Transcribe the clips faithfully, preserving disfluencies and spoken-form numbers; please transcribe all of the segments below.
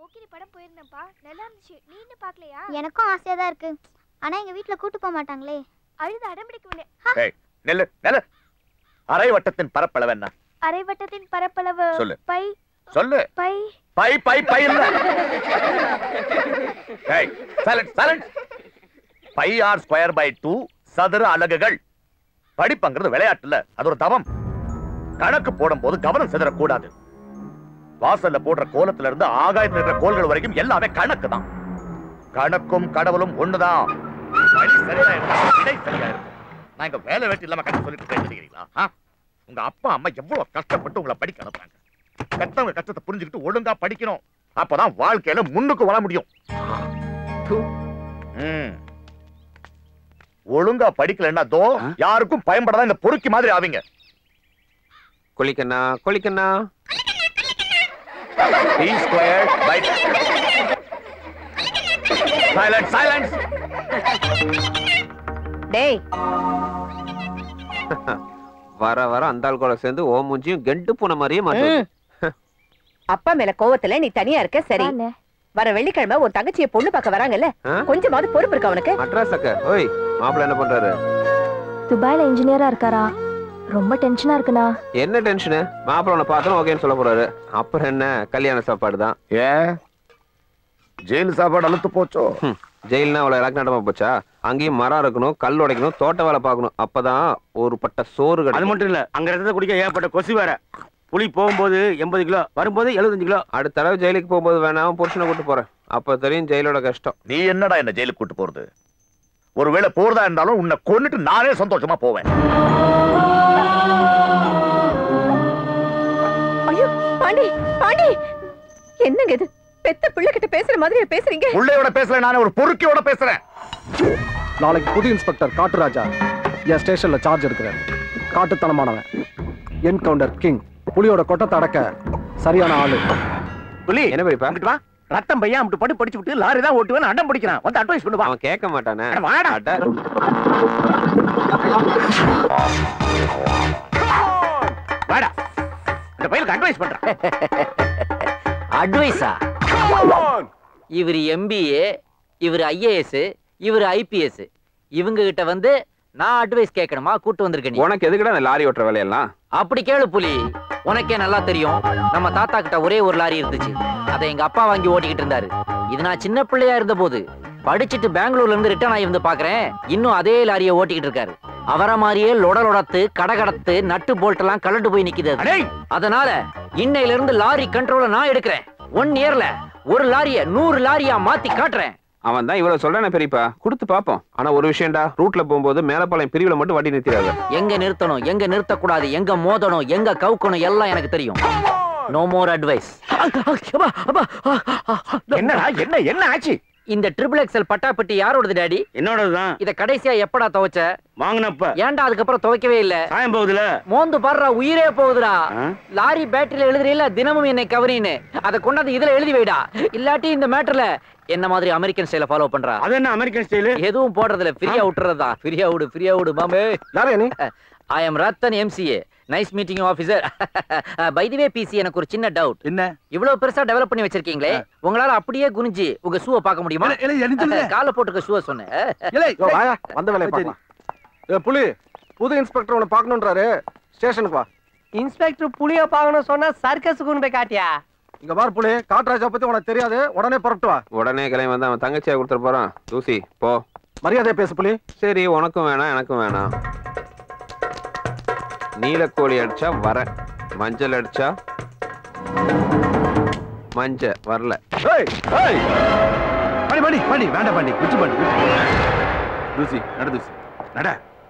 போக்கிரி படம் போயிருந்தேன்ப்பா, நல்லா இருந்துச்சு. நீ இன்னும் பார்க்கலையா? எனக்கும் ஆசையா தான் இருக்கு. ஆனா எங்க வீட்ல கூட்டி போக மாட்டாங்களே. அழுது அடம்பிடிக்கவில்லை. ஏய் நெல்லு நெல்லு. அரை வட்டத்தின் பரப்பளவு என்ன? அரை வட்டத்தின் பரப்பளவு சொல்லு. பை. சொல்லு. பை. பை பை பை இல்ல. ஏய் silence silence. Pi r square pi two சதுர அலகுகள். படிப்புங்கிறது விளையாட்டு இல்ல, அது ஒரு தவம். கணக்கு போடும்போது கவனம் சிதறக்கூடாது. வாசல்ல போடுற கோலத்துல இருந்து ஆகாயத்தில் இருக்கிற கோல்கள் வரைக்கும் எல்லாமே கணக்கு தான். கணக்கும் கடவுளும் ஒண்ணுதான். வழி சரியா இருந்தா விடை சரியா இருக்கும். நான் இங்க வேலை வெட்டி இல்லாம கஷ்டம் சொல்லிட்டு பேசுறீங்களா? உங்க அப்பா அம்மா எவ்வளவு கஷ்டப்பட்டு உங்களை படிக்க அனுப்புறாங்க. பெத்தவங்க கஷ்டத்தை புரிஞ்சுக்கிட்டு ஒழுங்கா படிக்கணும். அப்பதான் வாழ்க்கையில முன்னுக்கு வர முடியும். ஒழுங்கா படிக்கலன்னா தோ யாருக்கும் பயன்படாத இந்த பொறுக்கி மாதிரி ஆவீங்க. குளிக்கண்ணா குளிக்கண்ணா. P squared by silence silence. டேய் வர வர அந்த ஆள் கூட சேர்ந்து ஓ மூஞ்சியும் கெண்டு போன மாதிரியே மாத்துது. அப்பா மேல கோவத்துல நீ தனியா இருக்க சரி. வர வெள்ளிக்கிழமை ஒரு தங்கச்சியை பொண்ணு பார்க்க வராங்கல்ல, கொஞ்சமாவது பொறுப்பு இருக்கு அவனுக்கு. அட்ரஸ் அக்க. ஓய் மாப்பிள்ள என்ன பண்றாரு? துபாயில இன்ஜினியரா இருக்காரா? ரொம்ப டென்ஷனா இருக்குண்ணா. என்ன டென்ஷனு? மாப்பிள்ள உன்னை பார்த்தா ஓகேன்னு சொல்ல போறாரு. அப்புறம் என்ன கல்யாண சாப்பாடு தான். ஏன் ஜெயில் சாப்பாடு அழுத்து போச்சோ? ஜெயில்னா அவ்வளவு இலக்கு நடமா போச்சா? அங்கேயும் மரம் இருக்கணும், கல் உடைக்கணும், தோட்ட வேலை பார்க்கணும். அப்பதான் ஒரு பட்ட சோறு கிடைக்கும். அது மட்டும் இல்ல, அங்க ரத்தத்தை குடிக்க ஏற்பட்ட கொசு வேற. புலி போகும்போது எண்பது கிலோ, வரும்போது எழுபத்தஞ்சு கிலோ. அடுத்த தடவை ஜெயிலுக்கு போகும்போது வேணாம் புருஷனை கூட்டு போறேன். அப்ப தெரியும் ஜெயிலோட கஷ்டம். நீ என்னடா என்ன ஜெயிலுக்கு கூட்டு போறது? ஒருவேளை போறதா இருந்தாலும் உன்னை கொன்னுட்டு நானே சந்தோஷமா போவேன். ஐயோ பாண்டி பாண்டி, என்னங்க இது? பெத்த பிள்ளை கிட்ட பேசுற மாதிரி பேசுறீங்க. பிள்ளையோட பேசல, நானே ஒரு பொறுக்கியோட பேசுறேன். நாளைக்கு புது இன்ஸ்பெக்டர் காட்டுராஜா என் ஸ்டேஷன்ல சார்ஜ் எடுக்கிறார். காட்டுத்தனமானவன், என்கவுண்டர் கிங், புலியோட கொட்டத்தை அடக்க சரியான ஆளு. புலி என்ன பெரியப்பா? ரத்தம் பையன் அப்படி படி படிச்சு விட்டு லாரி தான் ஓட்டுவேன் அடம் பிடிக்கிறான். வந்து அட்வைஸ் பண்ணுவா. அவன் கேட்க மாட்டானே. வாடா. வாடா. இந்த பையனுக்கு அட்வைஸ் பண்றான். அட்வைஸா? இவர் எம்பிஏ, இவர் ஐஏஎஸ், இவர் ஐபிஎஸ். இவங்க கிட்ட வந்து நான் அட்வைஸ் கேட்கணுமா? கூட்டு வந்திருக்கேன். உனக்கு எதுக்குடா அந்த லாரி ஓட்டுற வேலையெல்லாம்? அப்படி கேளு புலி. உனக்கே நல்லா தெரியும், நம்ம தாத்தா கிட்ட ஒரே ஒரு லாரி இருந்துச்சு. அதை எங்க அப்பா வாங்கி ஓட்டிக்கிட்டு இருந்தாரு. இது நான் சின்ன பிள்ளையா இருந்த போது படிச்சுட்டு பெங்களூர்ல இருந்து ரிட்டர்ன் ஆகி வந்து பாக்குறேன், இன்னும் அதே லாரியை ஓட்டிக்கிட்டு இருக்காரு. அவரை மாதிரியே லொடலொடத்து கடகடத்து நட்டு போல்ட் எல்லாம் கலண்டு போய் நிக்குது. அதனால இன்னையில இருந்து லாரி கண்ட்ரோல நான் எடுக்கிறேன். ஒன் இயர்ல ஒரு லாரிய நூறு லாரியா மாத்தி காட்டுறேன். அவன் தான் இவ்வளவு சொல்றானே பெரியப்பா, கொடுத்து பாப்போம். ஆனா ஒரு விஷயம்டா, ரூட்ல போகும்போது மேலப்பாளையம் பிரிவுல மட்டும் வண்டி நிறுத்திடாத. எங்க நிறுத்தணும், எங்க நிறுத்தக்கூடாது, எங்க மோதணும், எங்க கவுக்கணும் எல்லாம் எனக்கு தெரியும். No more advice. என்னடா என்ன என்ன ஆச்சு? இந்த ட்ரிபிள் எக்ஸல் பட்டாப்பட்டி யாரோடது டாடி? என்னோடதுதான். இத கடைசியா எப்படா துவைச்ச? வாங்கினப்ப. ஏன்டா அதுக்கப்புறம் துவைக்கவே இல்ல? சாயம் போகுதுல. மோந்து பாடுறா, உயிரே போகுதுடா. லாரி பேட்டரியில எழுதுறீல தினமும் என்னை கவரின்னு, அதை கொண்டாந்து இதுல எழுதி வைடா. இல்லாட்டி இந்த மேட்டர்ல என்ன மாதிரி அமெரிக்கன் ஸ்டைல ஃபாலோ பண்றா. அது என்ன அமெரிக்கன் ஸ்டைல்? எதுவும் போடுறதுல ஃப்ரீயா விட்டுறதா. ஃப்ரீயா விடு, ஃப்ரீயா விடு மாமே. யாரே நீ? I am Ratan MCA. Nice meeting officer. By the way busy, எனக்கு ஒரு சின்ன டவுட். என்ன? இவ்வளவு பெருசா டெவலப் பண்ணி வச்சிருக்கீங்களே, உங்களால அப்படியே குனிஞ்சு உங்க ஷூவை பார்க்க முடியுமா? கால போட்டுக்க ஷூவை சொன்னேன். வந்த வேலையை பார்க்கலாம். ஏ புலி, புது இன்ஸ்பெக்டர் உன்னை பார்க்கணும்ன்றாரு, ஸ்டேஷனுக்கு வா. இன்ஸ்பெக்டர் புலிய பார்க்கணும் சொன்னா சர்க்கஸுக்கு கொண்டு போய் காட்டியா? இங்க பார் புலி, காட்டுராஜா பத்தி உனக்கு தெரியாது, உடனே புறப்பட்டு வா. உடனே கிளம்பி வந்து அவன் தங்கச்சியா கொடுத்துட்டு போறான். தூசி போ. மரியாதையா பேசு புலி. சரி, உனக்கும் வேணாம் எனக்கும் வேணாம். நீலக்கோழி அடிச்சா வர, மஞ்சள் அடிச்சா மஞ்ச வரல. படி படி படி வேண்டாம் படி குச்சி படி. தூசி நட, தூசி நட.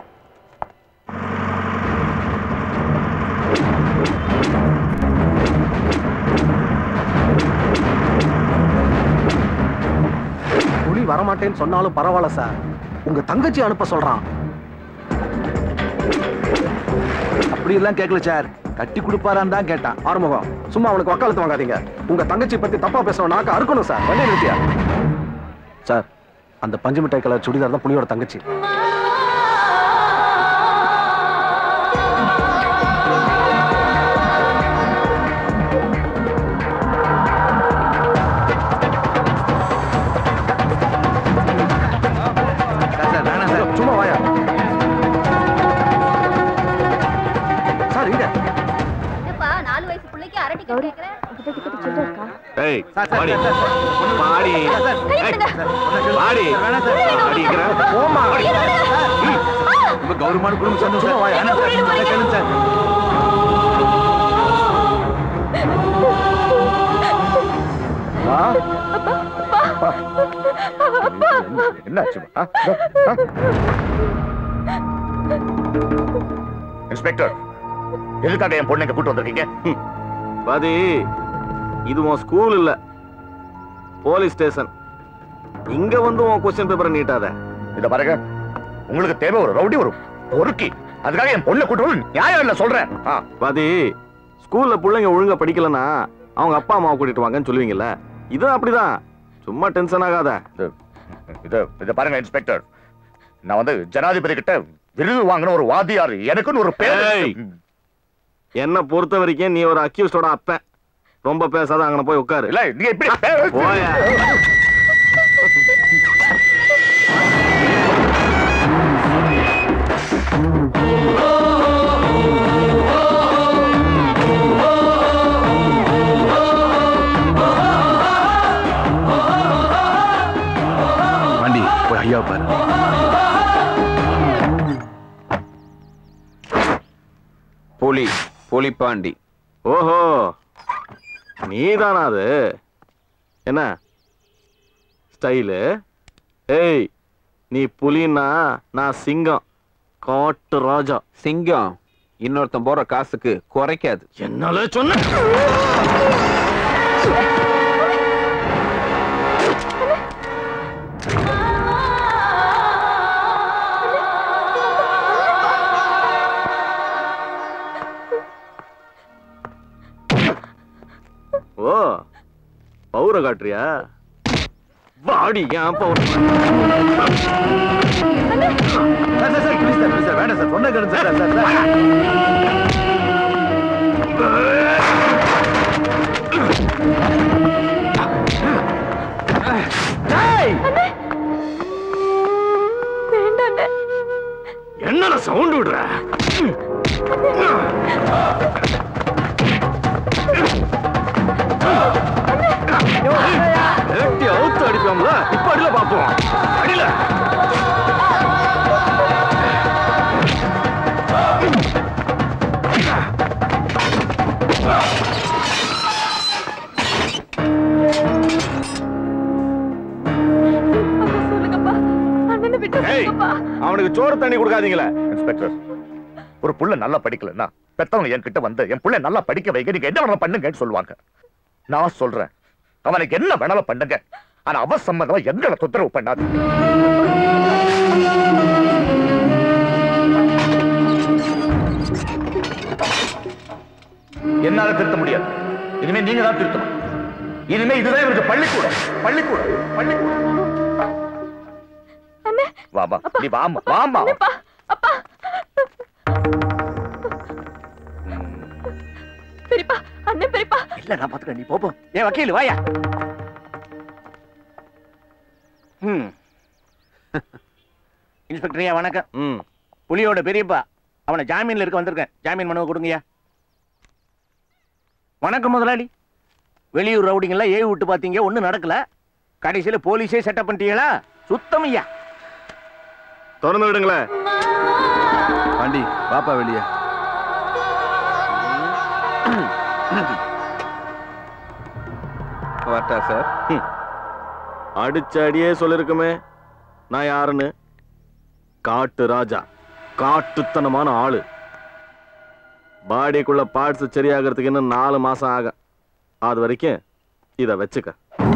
புலி வரமாட்டேன்னு சொன்னாலும் பரவாயில்ல சார், உங்க தங்கச்சி அனுப்ப சொல்றான். அப்படி எல்லாம் கேட்கல சார், கட்டி கொடுப்பாரான்னு தான் கேட்டான். ஆறுமுகம், சும்மா அவனுக்கு வக்காலத்து வாங்காதீங்க. உங்க தங்கச்சி பத்தி தப்பா பேசணும், நாக்க அறுக்கணும் சார். வண்டி நிறுத்தியா சார்? அந்த பஞ்சு மிட்டாய் கலர் சுடிதார் தான் புலியோட தங்கச்சி. ஏய் பாடி பாடி பாடி அடிக்கிற போமா ரொம்ப கௌரவமான குடும்பம் சொன்னோம் சார் வாயா கேளுங்க சார் என்னாச்சு இன்ஸ்பெக்டர் எதுக்காக என் பொண்ணு கூட்டு வந்திருக்கீங்க பாதி இது உன் ஸ்கூல் இல்ல போலீஸ் ஸ்டேஷன் இங்க வந்து உன் கொஸ்டின் பேப்பரை நீட்டாத இத பாருங்க உங்களுக்கு தேவை ஒரு ரவுடி ஒரு பொறுக்கி அதுக்காக என் பொண்ணை கூட்டு வந்து நியாயம் இல்ல சொல்றேன் பாதி ஸ்கூல்ல பிள்ளைங்க ஒழுங்கா படிக்கலன்னா அவங்க அப்பா அம்மாவை கூட்டிட்டு வாங்கன்னு சொல்லுவீங்கல்ல இது அப்படிதான் சும்மா டென்ஷன் ஆகாத இது இத பாருங்க இன்ஸ்பெக்டர் நான் வந்து ஜனாதிபதி கிட்ட விருது வாங்கின ஒரு வாதியார் எனக்குன்னு ஒரு பேர் என்ன பொறுத்த வரைக்கும் நீ ஒரு அக்யூஸ்டோட அப்பன் ரொம்ப பேசாத அங்க போய் உட்காரு இல்ல நீ எப்படி போயா வண்டி போய் ஐயா பாரு புலி புலிப்பாண்டி ஓஹோ நீதானா அது என்ன ஸ்டைலு ஏய் நீ புலின்னா நான் சிங்கம் காட்டு ராஜா சிங்கம் இன்னொருத்தன் போற காசுக்கு குறைக்காது என்னால சொன்ன ஓ பௌர காட்டுறியா வாடி ஏன் பௌர வேண்டாம் சார் சொன்ன கேளுங்க சார் என்னடா சவுண்ட் விடுற அவுத்து அடிப்போம்ல இப்ப அடியில பாப்போம் அடியில அவனுக்கு சோறு தண்ணி கொடுக்காதீங்களே இன்ஸ்பெக்டர் ஒரு புள்ள நல்லா படிக்கலன்னா பெத்தவங்க என் கிட்ட வந்து என் புள்ள நல்லா படிக்க வைக்க நீங்க என்ன வேணாலும் பண்ணுங்கன்னு சொல்லுவாங்க நான் சொல்றேன் அவனுக்கு என்ன வேணாலும் பண்ணுங்க ஆனா அவ சம்பந்தமா எங்களை தொந்தரவு பண்ணாது என்னால திருத்த முடியாது இனிமே நீங்க தான் திருத்தணும் இனிமே இதுதான் இவருக்கு பள்ளிக்கூடம் பள்ளிக்கூடம் பள்ளிக்கூடம் வாமா நீ வாமா வாமா பெரியப்பா அண்ணன் பெரியப்பா இல்ல நான் பாத்துக்கிறேன் நீ போப்போ ஏன் வக்கீல் வாயா இன்ஸ்பெக்டர் ஐயா வணக்கம் புலியோட பெரியப்பா அவனை ஜாமீன்ல இருக்க வந்திருக்கேன் ஜாமீன் மனுவை கொடுங்கய்யா வணக்கம் முதலாளி வெளியூர் ரவுடிங்கெல்லாம் ஏவி விட்டு பாத்தீங்க ஒண்ணும் நடக்கல கடைசியில போலீஸே செட்டப் பண்ணிட்டீங்களா சுத்தம் ஐயா திறந்து விடுங்களே பாண்டி பாப்பா வெளியே வரட்டா சார் அடிச்ச அடியே சொல்லிருக்குமே நான் யாருன்னு காட்டு ராஜா காட்டுத்தனமான ஆளு பாடிக்குள்ள பார்ட்ஸ் சரியாகிறதுக்கு இன்னும் நாலு மாசம் ஆகும் அது வரைக்கும் இத வச்சுக்க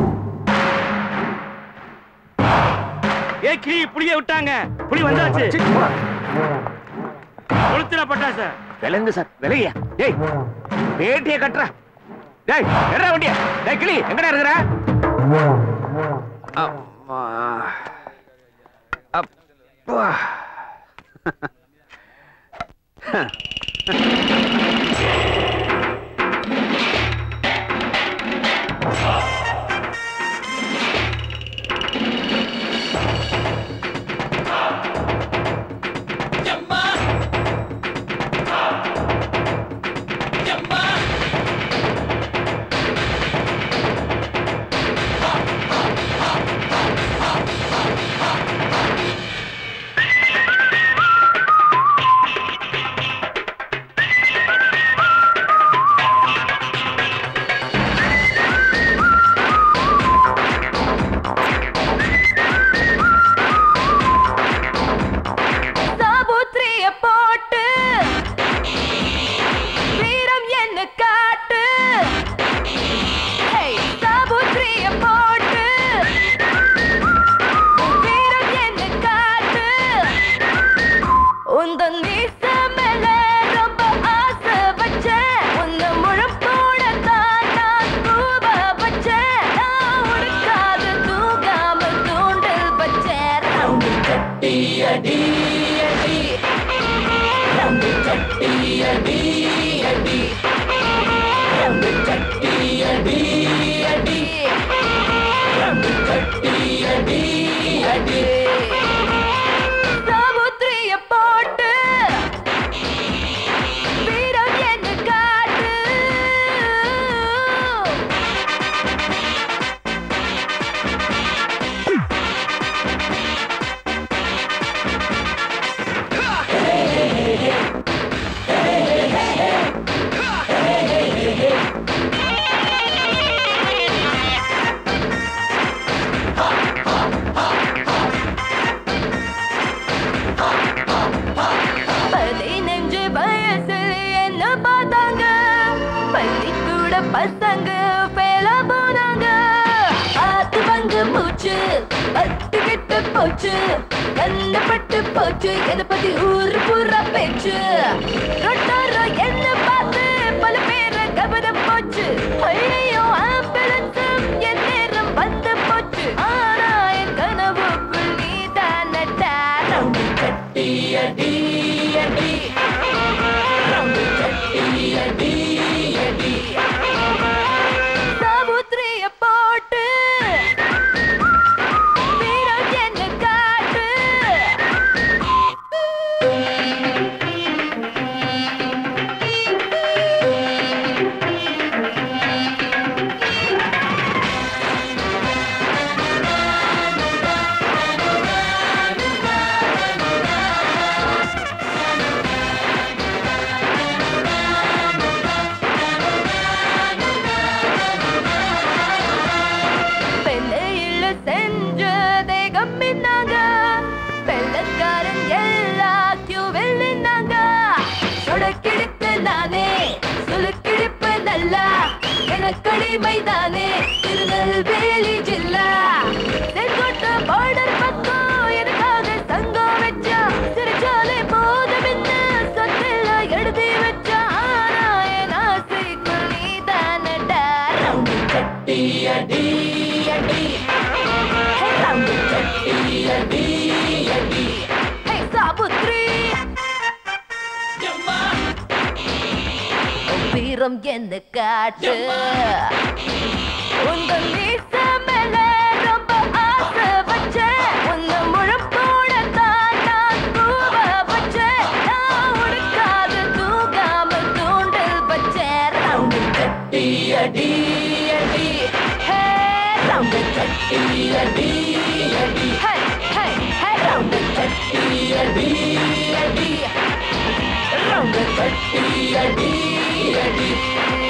ஏ கிளி புளிய விட்டாங்க புளி வந்தாச்சு கொளுத்துற பட்டா சார் விலங்கு சார் விலகியா டேய் வேட்டிய கட்டுற டேய் எற வண்டியா டேய் கிளி எங்கடா இருக்கற அம்மா அப்பா அடி அடி ரம்பு சட்டி அடி அடி ரம்பு சட்டி அடி அடி ரம்பு சட்டி அடி அடி சாமுத்திரிய போட்டு வீரம் என்ன காட்டு பதினஞ்சு வயசுல என்ன பார்த்தாங்க பள்ளிக்கூட பசங்க பேல போனாங்க ஆத்து பங்கு மூச்சு பத்து கெட்டு போச்சு கண்ணப்பட்டு போச்சு என்ன பத்தி ஊரு பூரா பேச்சு ரொட்டாரோ என்ன பார்த்து பல பேரை கவனம் போச்சு ஐயோ ஆம்புலன்ஸ் என் நேரம் வந்து போச்சு ஆனா என் கனவுக்குள் நீ தானடா ரவுண்டு கட்டி அடி அடி ரவுண்டு கட்டி அடி அடி சாமுத்திரிய போட்டு வீரம் என்ன காட்டு பெண்ணையில செஞ்ச தேகம் பின்னாங்க வெள்ளக்காரன் எல்லா கியூவில் நின்னாங்க சொடக்கிடுப்பு நானே சுலுக்கிடுப்பு நல்லா எனக்கடிமை தானே திருநெல்வேலி ஜில்லா தென்கோட்ட பார்டர் பக்கம் எனக்காக சங்கம் வச்சா சிறைச்சாலை போதுமென்னு சொத்துல எழுதி வச்சா ஆனா என் ஆசைக்குள் நீ தானடா ரவுண்டு கட்டி அடி அடி ஹே ரவுண்டு கட்டி அடி அடி ஹே சாபுத்ரி வீரம் என்ன காட்டு உங்க மீச மேல ரொம்ப ஆசை வச்சேன் உங்க முழப்போட தான் நான் கூவ வச்சேன் நான் உடுக்காத தூங்காம தூண்டல் வச்சேன் ரவுண்டு கட்டி அடி அடி ஹே ரவுண்டு கட்டி அடி அடி ஹே ஹே ஹே ரவுண்டு கட்டி அடி அடி ரவுண்டு கட்டி அடி அடி